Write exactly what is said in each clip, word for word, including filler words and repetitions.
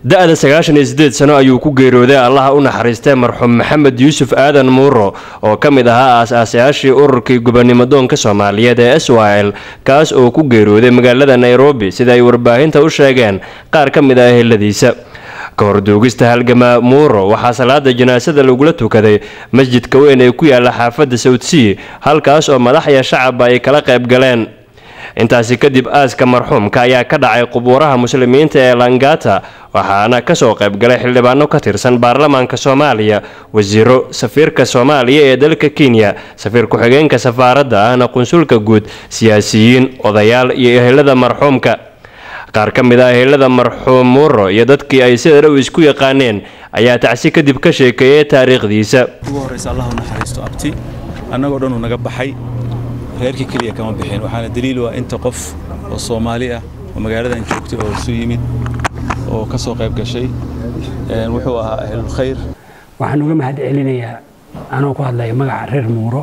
da'da sagaashan iyo siddeed sano ayuu ku geeriyooday Allah u naxariistay marxuum Maxamed Yuusuf Aadan Muuro oo kamid ahaa aasaasiyaashii ururkii gobonnimadoonka Soomaaliyeed ee S Y L kaas oo ku geeriyooday magaalada Nairobi sida ay warbaahinta u sheegeen qaar kamid ah eheladiisa. kahor doogista halgama Muuro waxaa salaada janaasada lagula tukaday masjidka weyn ee ku yaala xaafadda South halkaas oo madaxda shacabka ay kala qayb galeen. intaasi kadib aaska marxuumka ayaa ka dhacay qubuuraha muslimiinta ee Langata waxaana ka soo qayb galay xildhibaano ka tirsan baarlamaanka Soomaaliya, wasiiro, safiirka Soomaaliya ee dalka Kenya, safiir ku-xigeenka safaaradda ahna qunsulka guud, siyaasiyiin, odayaal iyo ehelada marxuumka. qaar ka mid ah ehelada marxuum Muuro iyo dadkii ay sida dhow isku yaqaaneen ayaa tacsi kadib ka sheekeeyay taariikhdiisa. ugu horeysa Allah u naxariisto abti annagoo dhan naga baxay reerkii kaliya kama bixin waxaana daliil u ah inta qof oo Soomaali ah oo magaaladan joogtay oo soo yimid oo ka soo qayb gashay ee wuxuu ahaa ahlul khayr. waxaan uga mahad celinayaa anoo ku hadlay magaca reer Muuro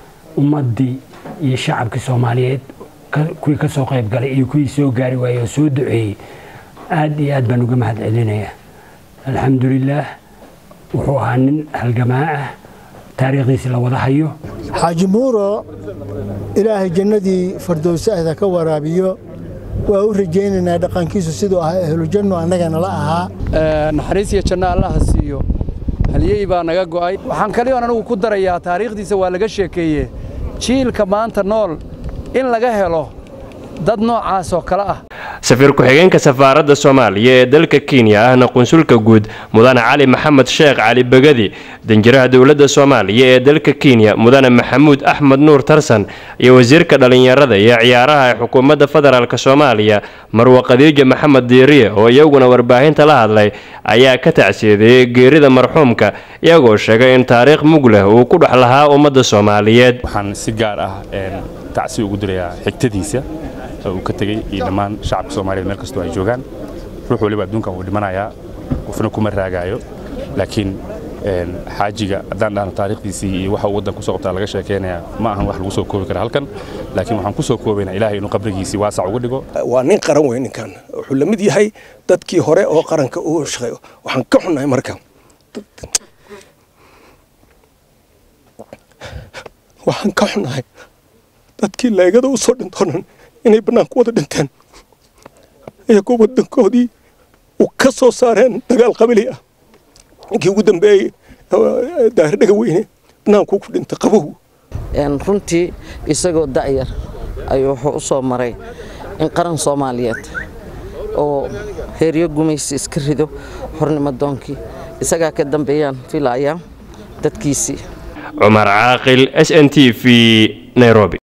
ummadii iyo shacabka Soomaaliyeed kuwii ka soo qayb galay iyo kuwii soo gaari waayay oo soo duceeyay aad iyo aad baan uga mahad celinayaa. alxamdulillaah wuxuu ahaa nin halgamaa ah taariikhdiisa la wada hayo. xaaji Muuro ilaahay jannadii firdowsada ka waraabiyo waa u rajaynaynaa dhaqankiisu sidoo ah ahlu janno annagana la ahaa naxariis iyo janno Allah siiyo haliyay baa naga go'ay. waxaan kaliya anagu ku darayaa taariikhdiisa waa laga sheekeeyay jiilka maanta nool in laga helo dad noocaas oo kala ah. safiir ku-xigeenka safaaradda Soomaaliya ee dalka Kenya ahna qunsulka guud mudane Cali Maxamed Sheekh Cali Bagadi, danjiraha dawladda Soomaaliya ee dalka Kenya mudane Maxamuud Axmed Nuur Tarsan iyo wasiirka dhalinyarada iyo ciyaaraha ee xukuumadda federaalka Soomaaliya Marwo Khadiija Maxamed Diiriye oo iyaguna warbaahinta la hadlay ayaa ka tacsiyeeyay geerida marxuumka iyagoo sheegay in taariikh mug leh uu ku dhex lahaa ummadda Soomaaliyeed. waxaan si gaar ah tacsi ugu dirayaa xigtadiisa oo ka tagay iyo dhammaan shacabka Soomaaliyeed meel kasta oo ay joogaan. ruux waliba adduunka uu dhimanayaa qofna kuma raagayo laakiin een xaajiga hadaan dhaano taariikhdiisii iyo waxa uu wadan ku soo qabtaa laga sheekeynaya ma ahan wax lagu soo koobi karo halkan laakiin waxaan ku soo koobaynaa Ilaahay inuu qabrigiisii waasac uga dhigo. waa nin qaran weyn ninkan wuxuu la mid yahay dadkii hore oo qaranka uu shaqeeyo. waxaan ka xunnahay markaa waxaan ka xunnahay dadkii leegada u soo dhintoon inay banaanku wada dhinteen iyagoo wadankoodii u ka soo saareen dagaal qabili ah. inkii ugu dambeeyay daahir dhaga weyne banaanku ku dhintay qabow. een runtii isagoo da'yar ayuu wuxuu u soo maray in qaran Soomaaliyeed oo heeriyo gumaysi iska rido xornimo doonkii isaga ka dambeeyaan filaaya dadkiisi. Umar Caaqil S N T V Nairobi.